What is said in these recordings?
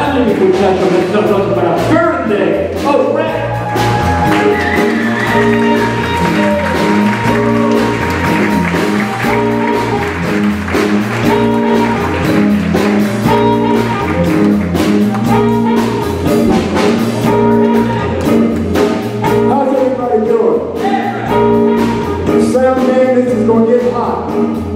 Dale mi muchacho, un aplauso para Birthday of Rap. How's everybody doing? Sam, man, this is gonna get hot.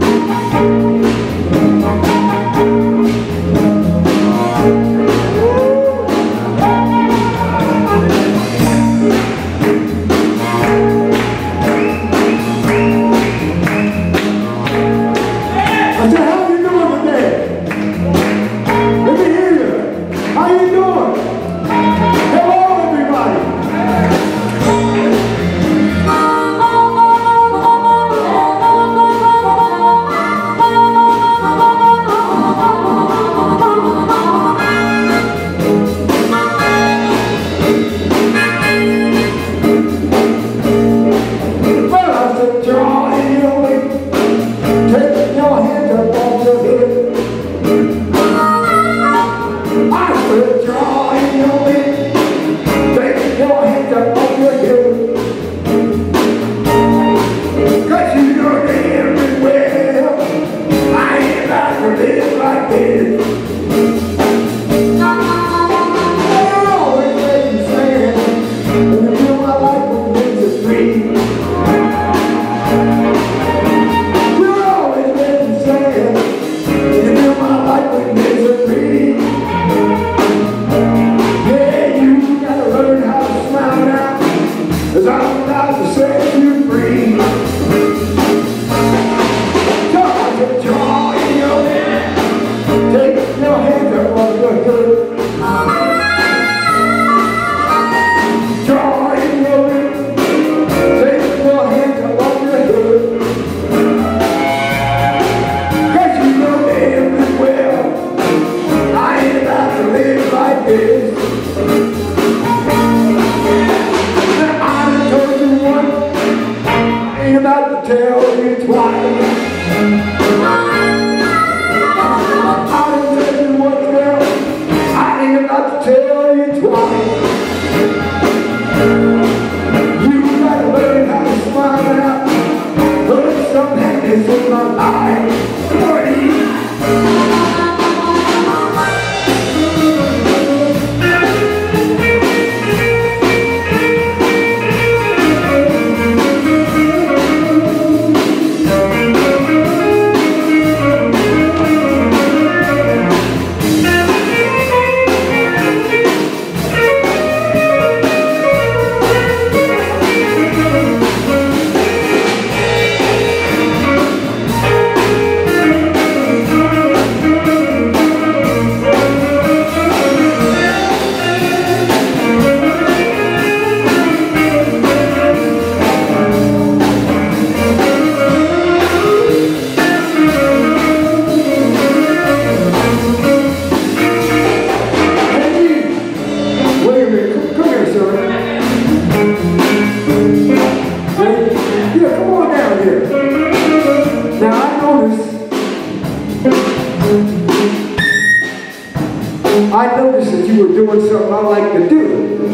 I noticed that you were doing something I like to do.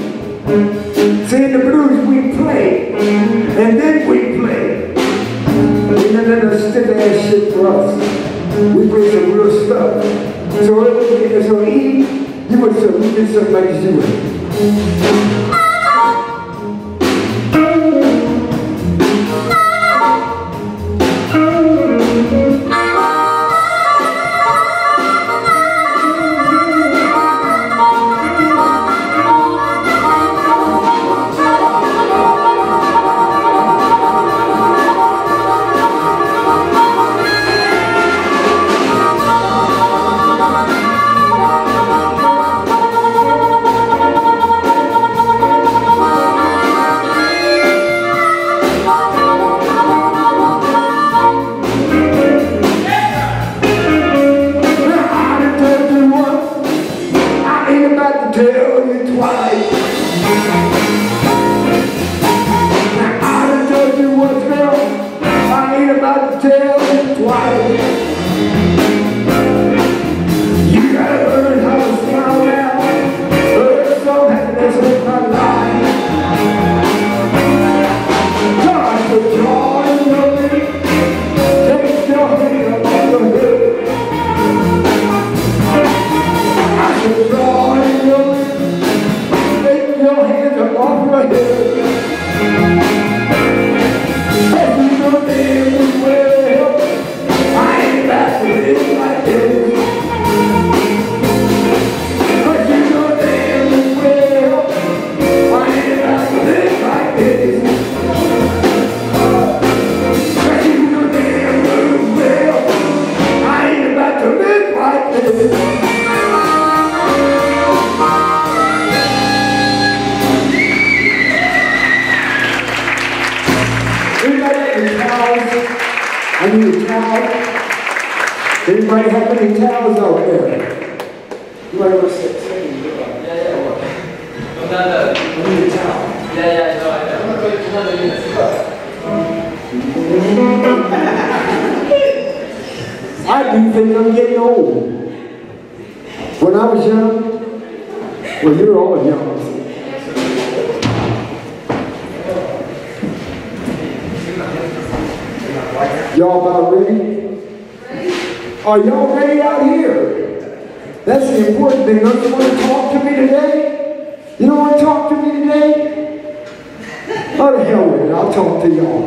See, in the blues we play, and then we play. And then that's stiff ass shit for us. We play some real stuff. So E, you did something like this. You gotta learn how to smile now. Anybody have any towels out there? You might want to sit. I need a towel. I do think I'm getting old. When I was young, well, you're all young. Y'all about ready? Are y'all ready out here? That's the important thing. Don't you want to talk to me today? You don't want to talk to me today? Oh, the hell with it. I'll talk to y'all.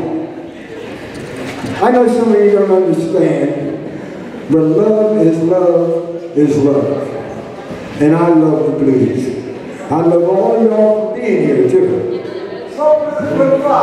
I know some of you don't understand, but love is love is love. And I love the blues. I love all y'all for being here, too. So, let's go.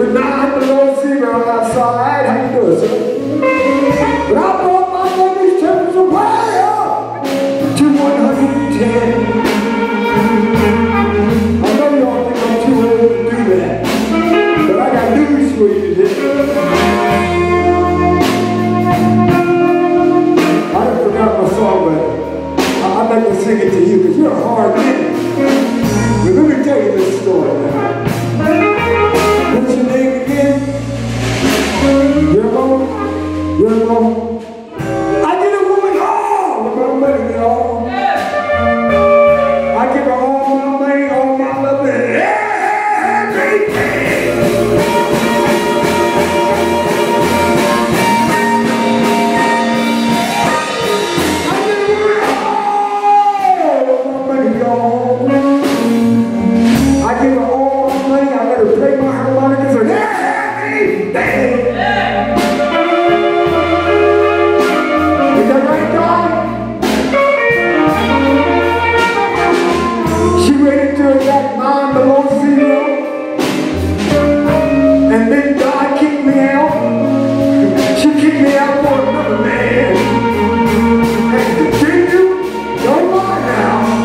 was 9 below zero outside. How you doing, sir? But I brought my luggage temperature way up to 110. I know y'all think I'm too old to do that, but I got news for you today. I done forgot my song, but I'd like to sing it to you because you're a hard man. But let me tell you this story now. What's your name again? Yermo? Yermo? I get a woman all with my money, y'all. I give her all my money, all my love, and everything. I give her all my money, y'all. I give her all my money. I let her play my harmonicas and everything. Is that right, John? She waited till it got 9 below zero, and then God kicked me out. She kicked me out for another man. And continue, don't mind now.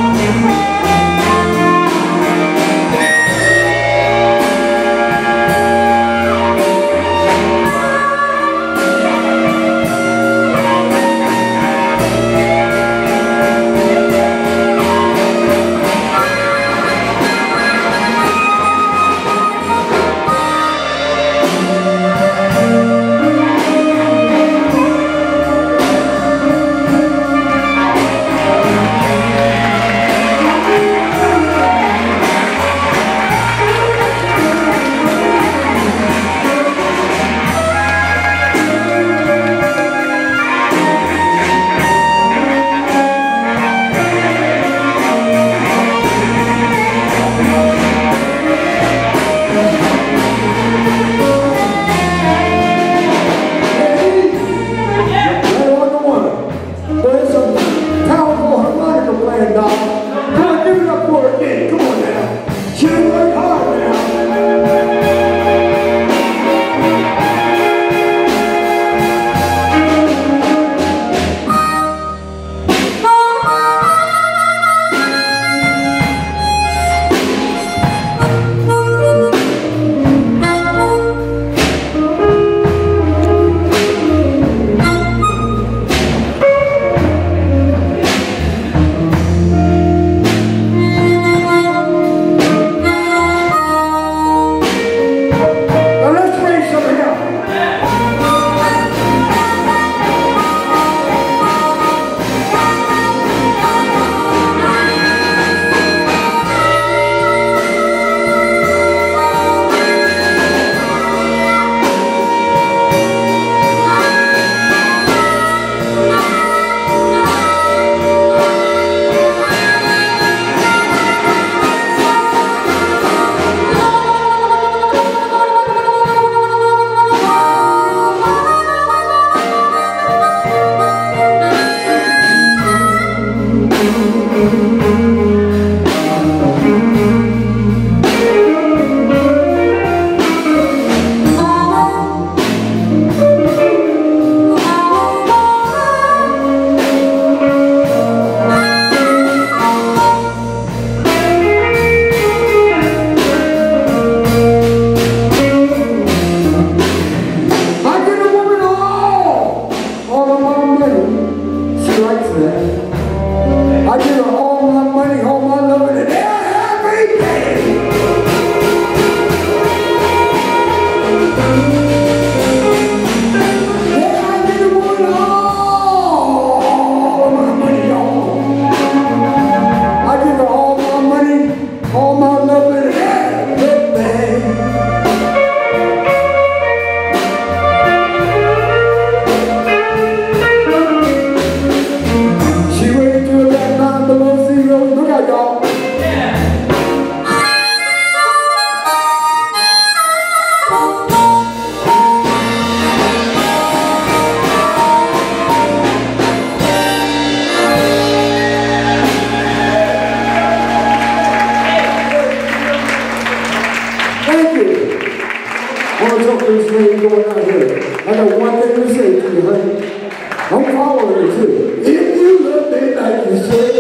want to talk to this lady going out here. I got one thing to say to you, honey. I'm following her too. If you love me like you said,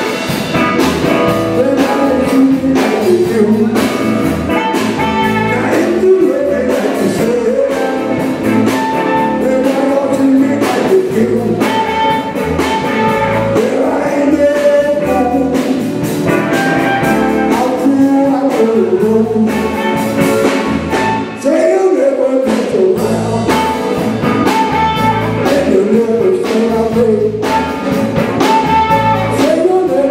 then I will treat you like you do. Now if you love me like you said, then I will treat me like you do. Well, I ain't there, I'll do what I will do. Say you'll never get around, and you'll never say I pray. Say you'll never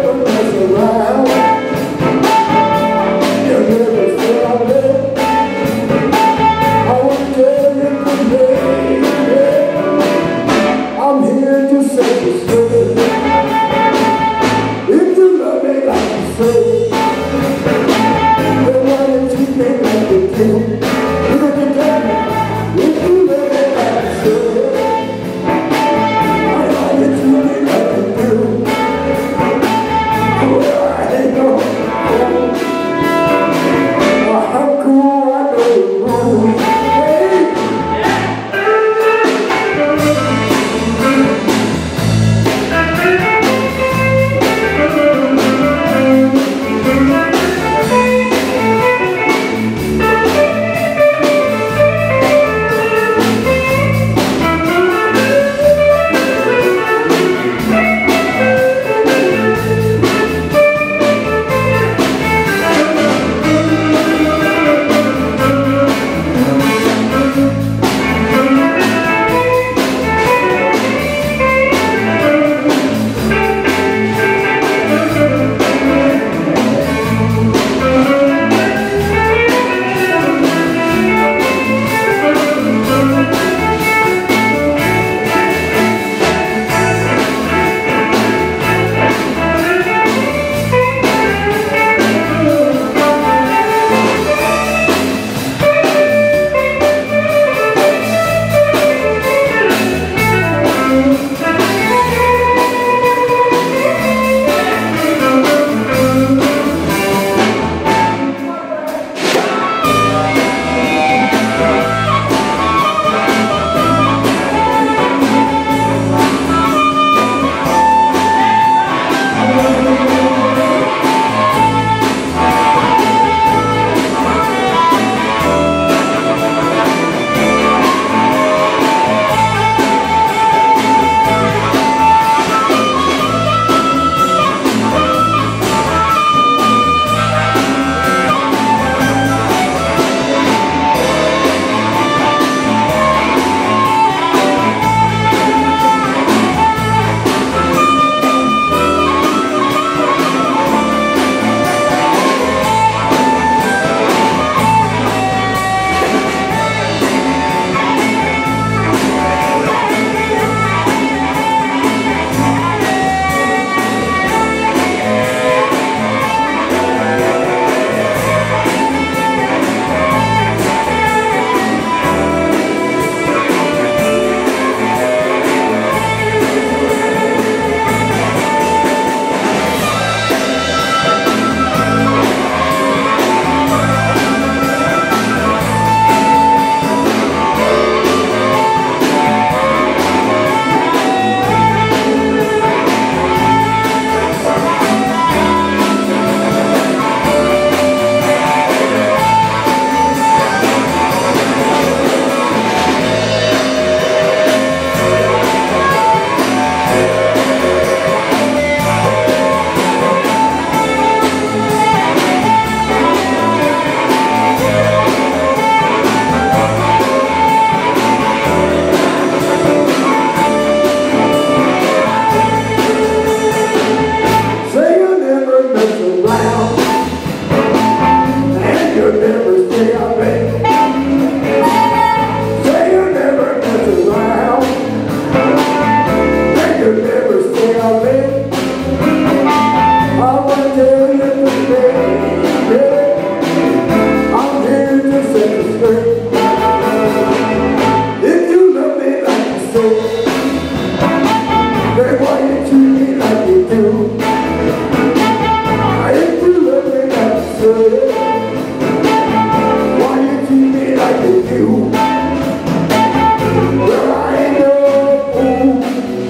Well, I ain't no fool.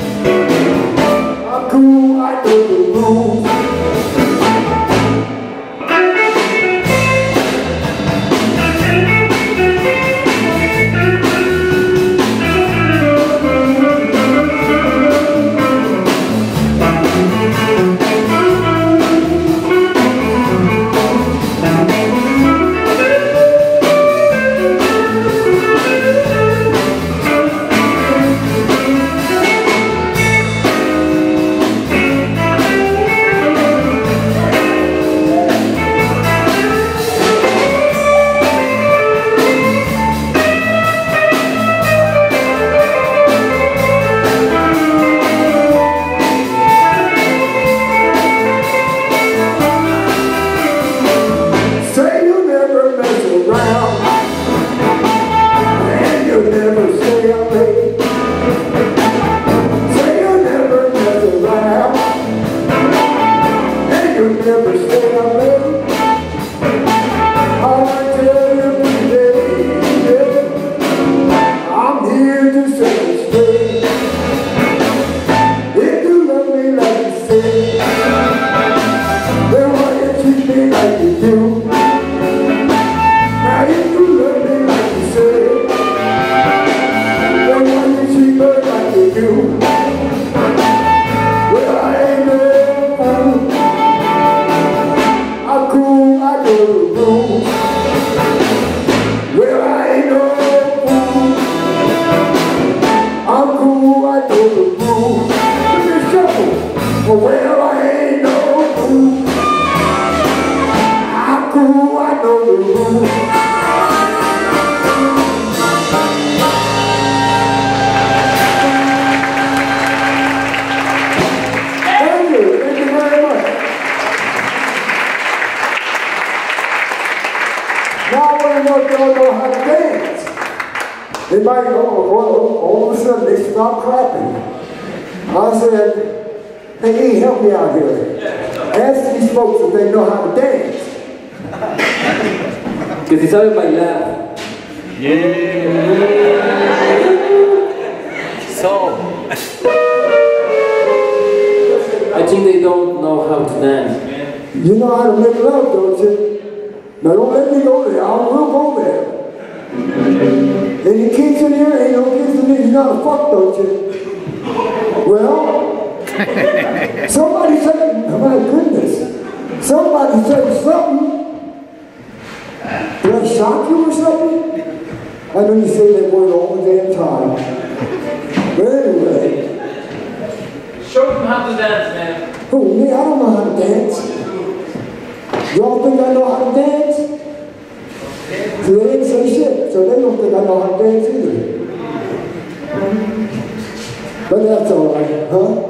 I'm cool, I know the rules. Well, I ain't no fool. I'm cool, I know the rules. Thank you very much. Now I want to know if y'all know how to dance. They might go, all of a sudden they stop clapping. I said, hey, help me out here. Ask these folks if they know how to dance. Que si saben bailar. Yeah. So. I think they don't know how to dance. You know how to make love, don't you? Now don't let me go there. I will go there. Any kids in here? Ain't no kids in here. You know how to fuck, don't you? Well, somebody said, oh my goodness, somebody said something. Did I shock you or something? I know you say that word all the damn time. But anyway. Show them how to dance, man. Who, me? I don't know how to dance. Y'all think I know how to dance? So they didn't say shit, so they don't think I know how to dance either. But that's all right, huh?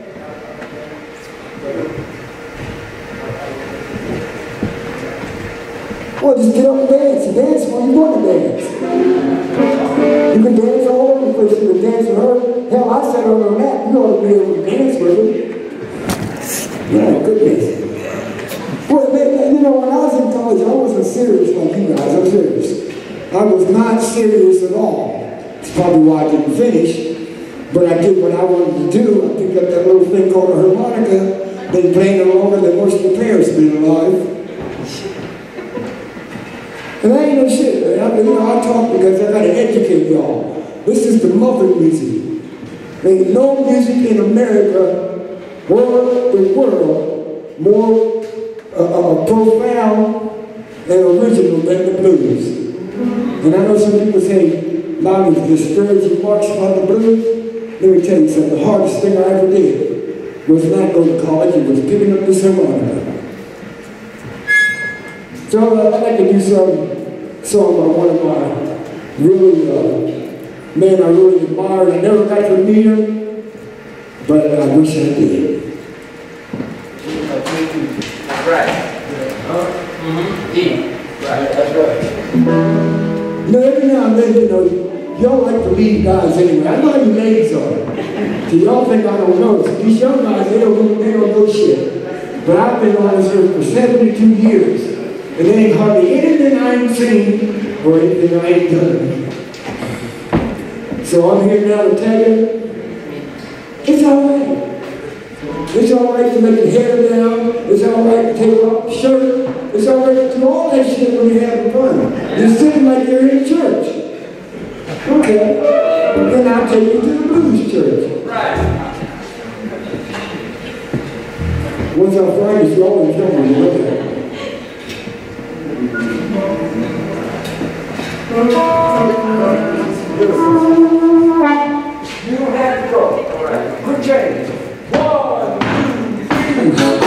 Well, just get up and dance. You dance when you want to dance. You can dance all over the place. You can dance with her. Hell, I sat on her lap. You ought to be able to dance with her. Yeah, goodness. Well, you know, when I was in college, I wasn't serious like you guys. I'm serious. I was not serious at all. It's probably why I didn't finish. But I did what I wanted to do. I picked up that little thing called a harmonica. Been playing it longer than most of the parents have been alive. And I ain't no shit, man. I talk because I gotta educate y'all. This is the Muppet music. Ain't no music in America or the world more profound and original than the blues. And I know some people say, Lonnie, discouraged remarks about the blues. Let me tell you something, the hardest thing I ever did was not going to college, it was picking up this harmonica. So I'd like to do some song by one of my really, men I really admired. I never got to meet him, but I wish I did. That's right. Right, that's right. You know, every now and then, you know, y'all like to lead guys anyway. I know how your legs are. So y'all think I don't know. So these young guys, they don't know shit. But I've been on this earth for 72 years. And there ain't hardly anything I ain't seen or anything I ain't done. So I'm here now to tell you, it's all right. It's all right to make your hair down. It's all right to take off the shirt. It's all right to do all that shit when you're having fun. You're sitting like you're in church. Okay. Then I'll take you to the blues church. Right. Once I find this, you always tell me to look at it. You don't have to go. All right. Good change. 1, 2, 3.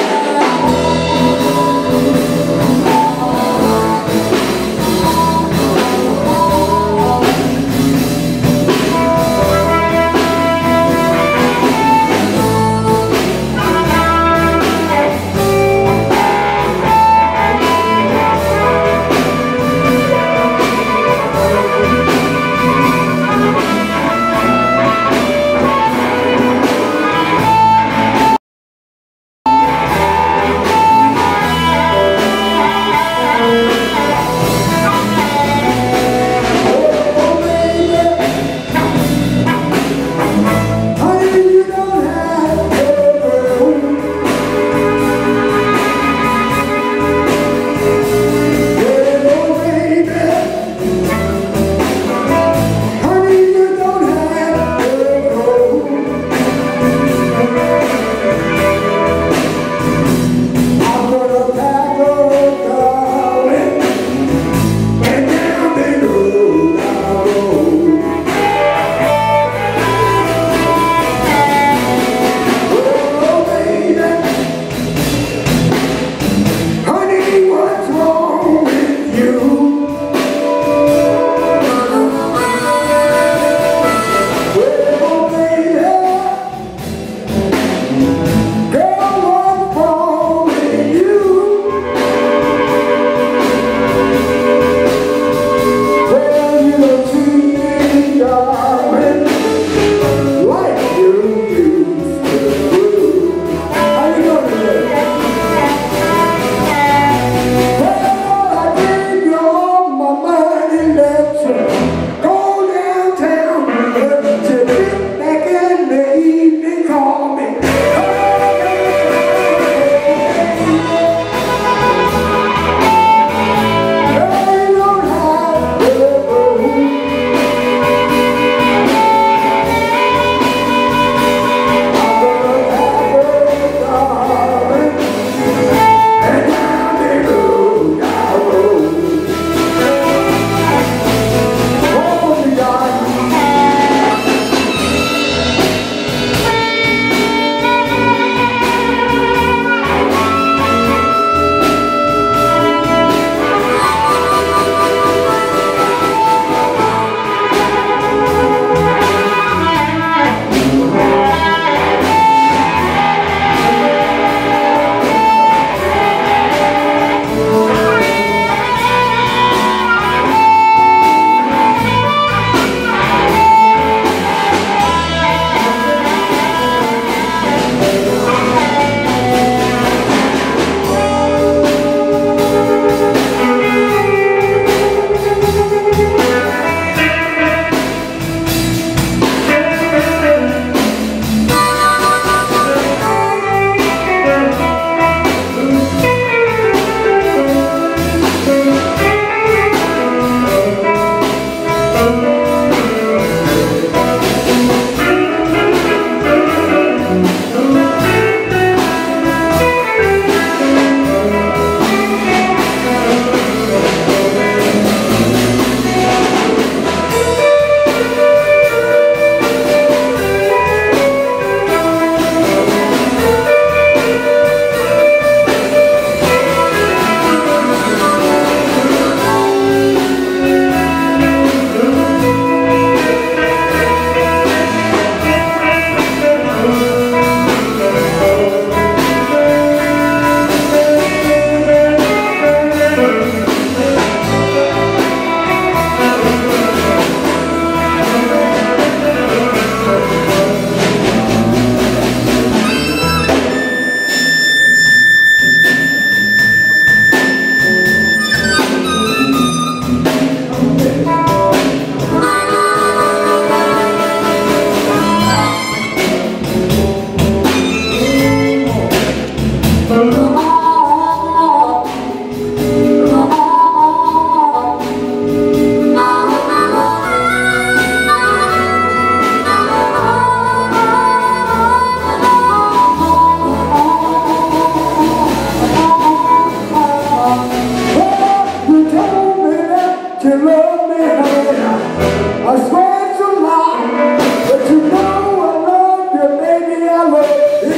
I swear it's a lie, but you know I love you, baby, I love you.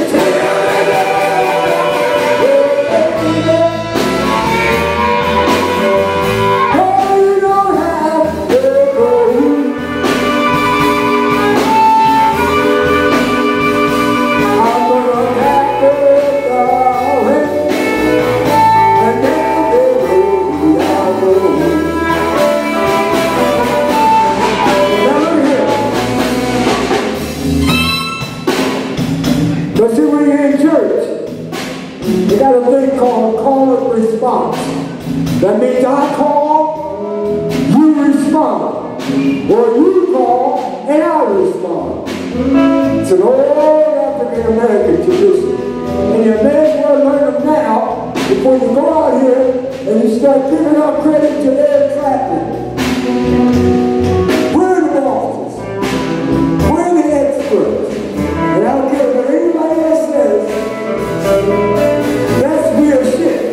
But see, when you're in church, you got a thing called call and response. That means I call, you respond. Or you call, and I respond. It's an old African American tradition. And you may as well learn them now before you go out here and you start giving up credit to Ed Clapton. We're the bosses. We're the experts. And I don't care what anybody else says. That's weird shit.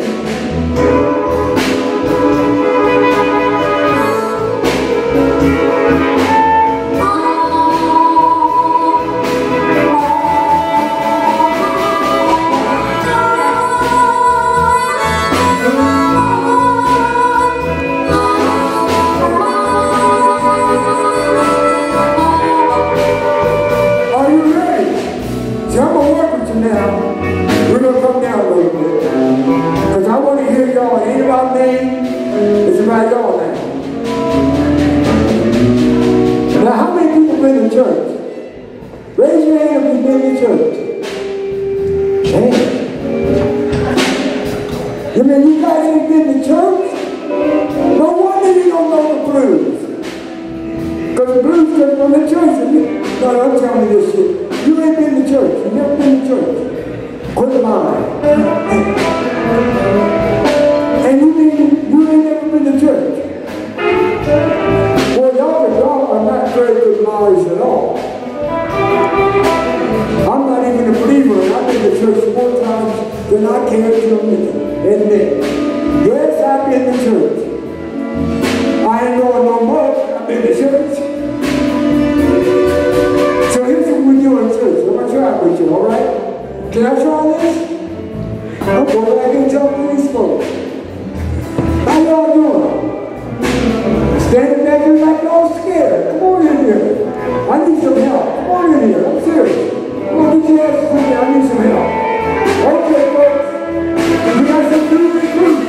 Now, we're going to come down a little bit, because I want to hear y'all. It ain't about me, it's about y'all now. Now, how many people been in church? Raise your hand if you've been in church. Damn. You mean you guys ain't been to church? No wonder you don't know the blues. Because the blues come from the church. No, don't tell me this shit. You ain't been to church. You've never been to church. Quit lying. And you mean you ain't never been to church? Well, y'all are not very good liars at all. I'm not even a believer, and I've been to church more times than I care to admit. Yes, I've been to church. I ain't going no more. I've been to church. So here's what we do in church. I'm going to try it with you, all right? Can I try this? I'm going back and tell these folks. How y'all doing? Standing back here like y'all scared. Come on in here. I need some help. Come on in here. I'm serious. Come on, get your ass with me. I need some help. Okay, folks. We got some new recruits.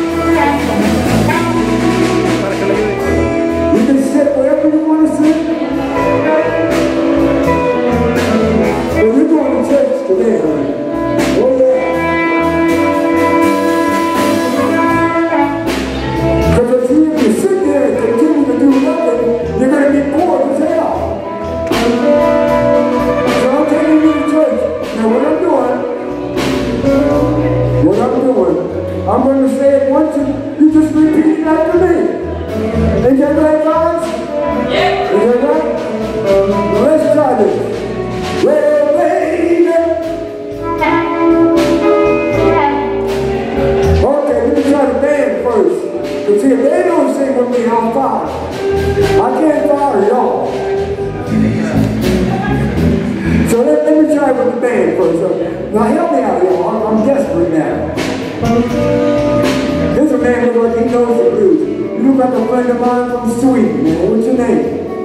You can sit wherever you want to sit. But we're going to church today, honey. Oh, yeah. Because if you sit there and continue to do nothing, you're going to be bored as hell. So I'm taking you to church. Now what I'm doing, I'm going to say it once and you just repeat it after me. Is that right, guys? Yeah. Is that right? Well, let's try this. Well, baby. Okay, let me try the band first. Because see, if they don't sing with me, I'm fired. I can't fire y'all. So let me try with the band first. Okay? Now help me out, y'all. I'm desperate now. There's a man who look like he knows the blues. You look like a friend of mine from Sweden, man. What's your name?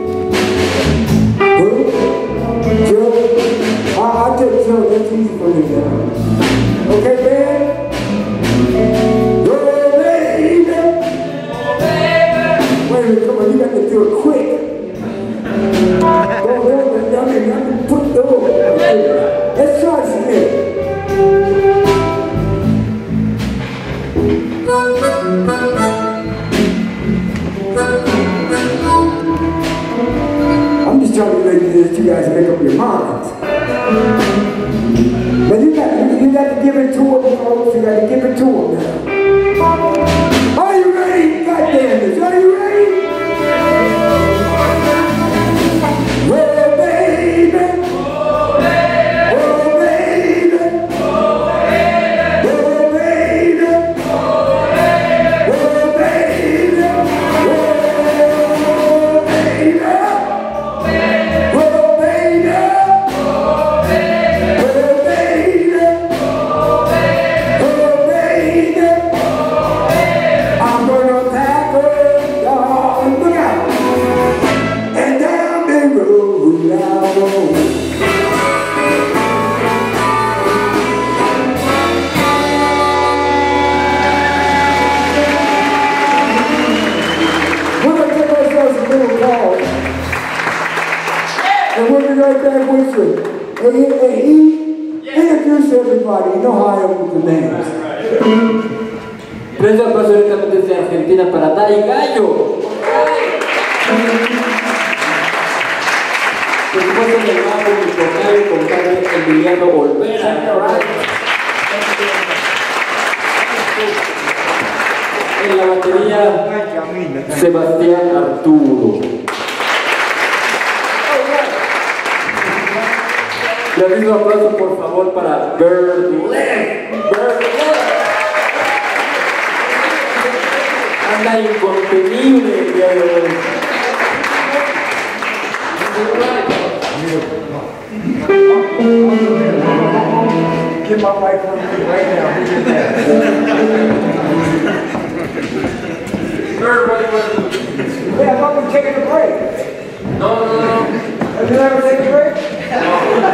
Who? Joe? I'll take Joe. That's easy for me now. Okay, man? Go, baby! Wait a minute, come on. You got to do it quick. I can put those. Let's try this again. I'm just trying to make this, you guys make up your minds. But you got to give it to them, folks. You got to give it to them now. Are you ready? God damn it. Are you ready? Well, baby. Oh, baby. Oh, baby. Oh, baby. Oh, baby. Oh, baby. Oh, baby. Oh, baby. be right back with you. Introduce everybody. You know how I am with the names. Tres aplausos directamente desde Argentina para Dai Gallo. Por supuesto, el hermano, mi tocayo, compadre Emiliano Olvera. En la batería, Sebastián Arturo. Le pido un aplauso, por favor, para Berlin. Anda incontenible el día de hoy. Get my wife on me right now. Hey, I thought we were taking a break. No. Have you ever taken a break? No.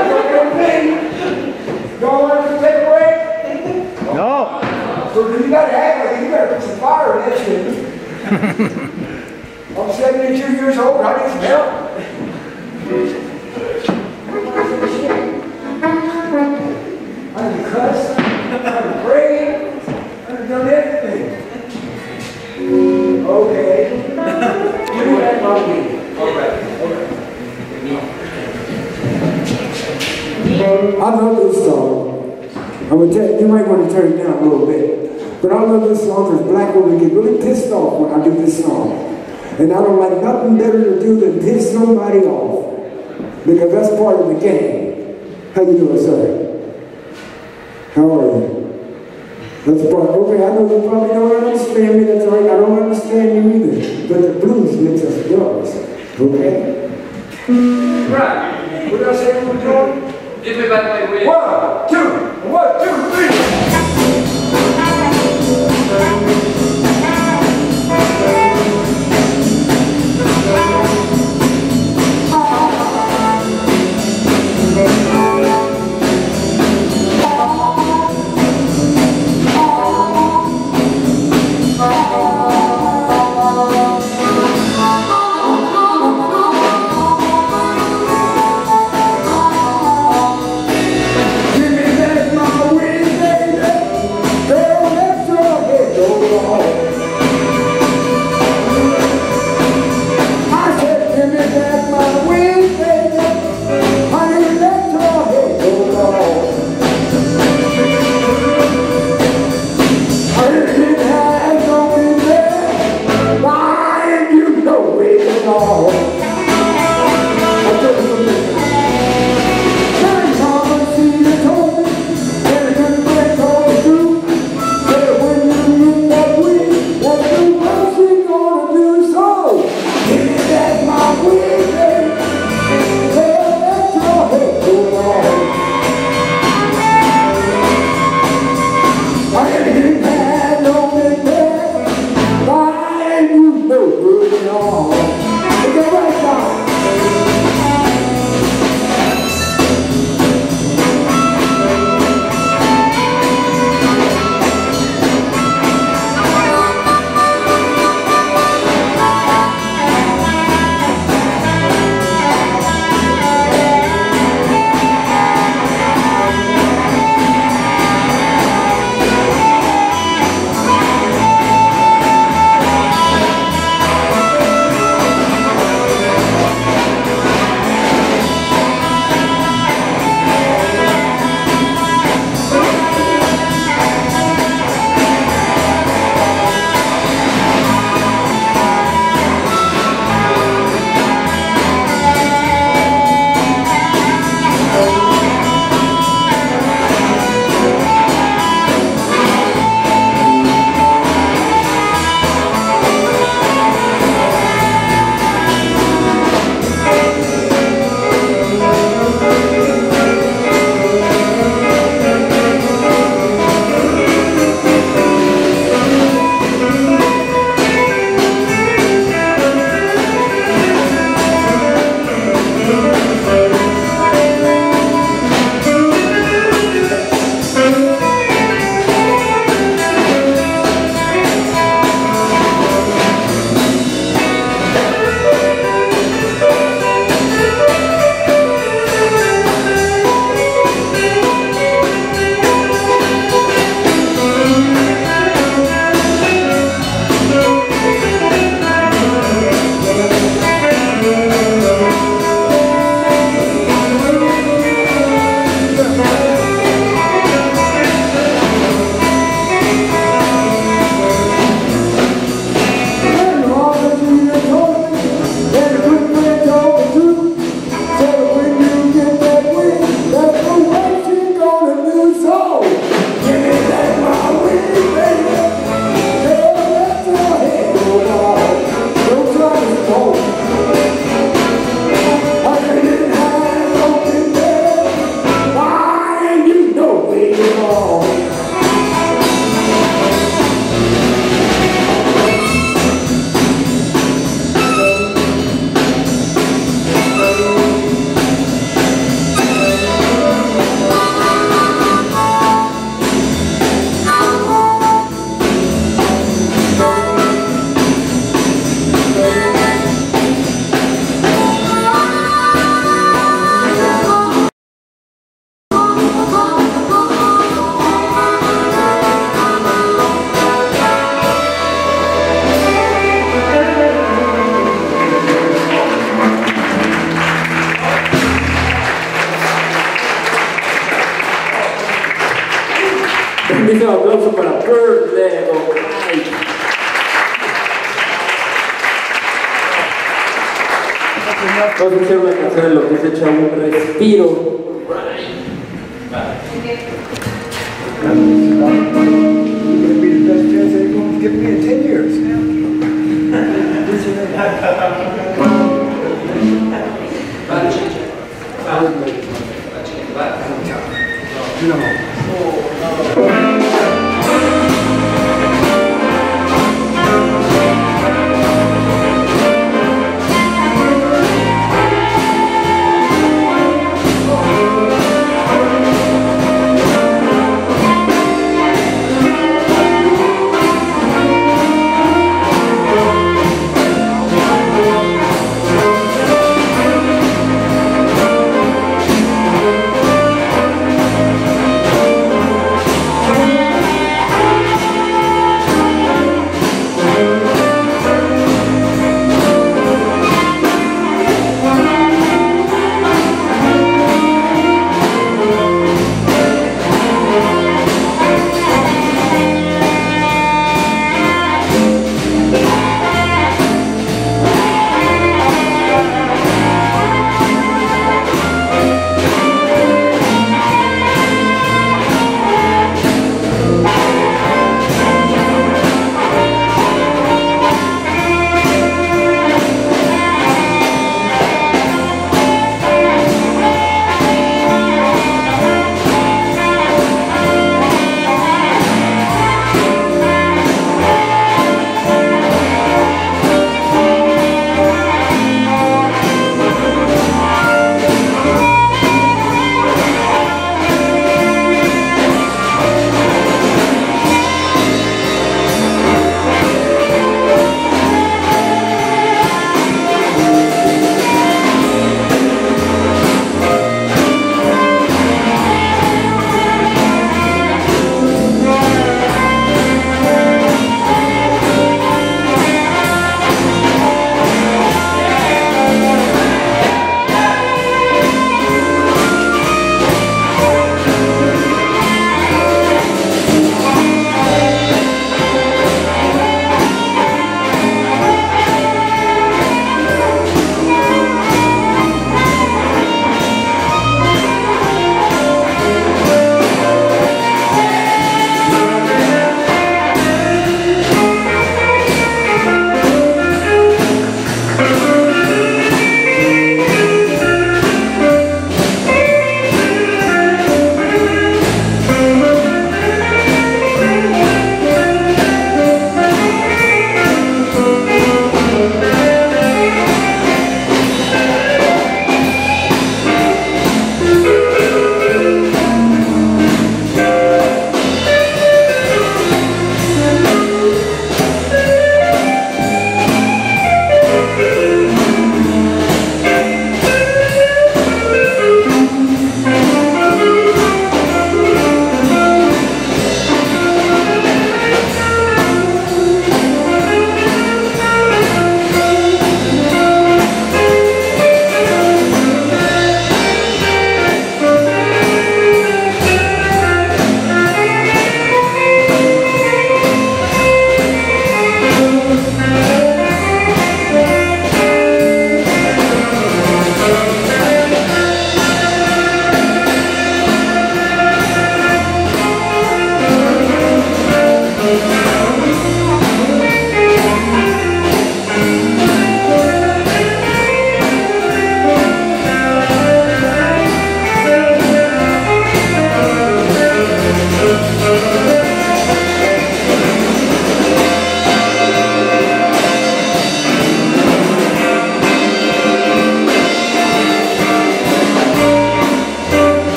Y'all want us to take a break? No. So you gotta act like you better put some fire in that shit. I'm 72 years old, I need some help. I can cuss, I can pray, I can done everything. Okay. Give me that monkey. Alright. I love this song. I'm gonna tell you, you might want to turn it down a little bit. But I love this song because black women get really pissed off when I do this song. And I don't like nothing better to do than piss somebody off. Because that's part of the game. How you doing, sir? How are you? That's part. Okay, I know you probably don't understand me. That's all right. I don't understand you either. But the blues makes us yours. Okay? Right. What did I say we were doing? Give me back my way. 1, 2, 1, 2, 3. Vamos a hacer una canción en lo que se echa un respiro. Give me in 10 years.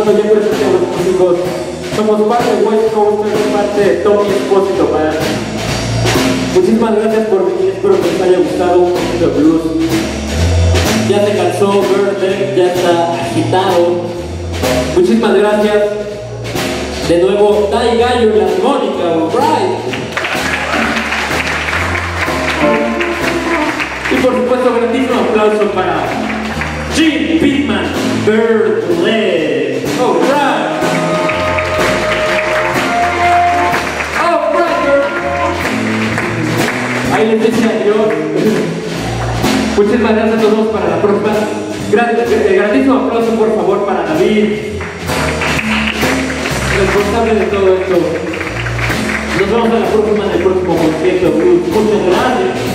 bueno, ya presentamos chicos. Somos parte de West Coasters, parte de Tommy Expósito Band. Muchísimas gracias por venir, espero que les haya gustado un poquito de blues. Ya se cansó Verde, ya está agitado. Muchísimas gracias. De nuevo, Dai Gallo en la armónica, alright. Y por supuesto, grandísimo aplauso para Jim Pittman, Bird Leg. Alright. Ahí les decía adiós. Muchísimas gracias a todos para la próxima. Grandísimo aplauso por favor para David, responsable de todo esto. Nos vemos a la próxima en el próximo concierto. Muchas gracias.